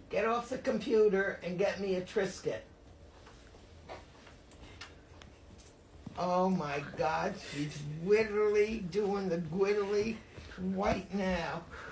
get off the computer and get me a Triscuit. Oh my God, she's literally doing the Gwiddly right now.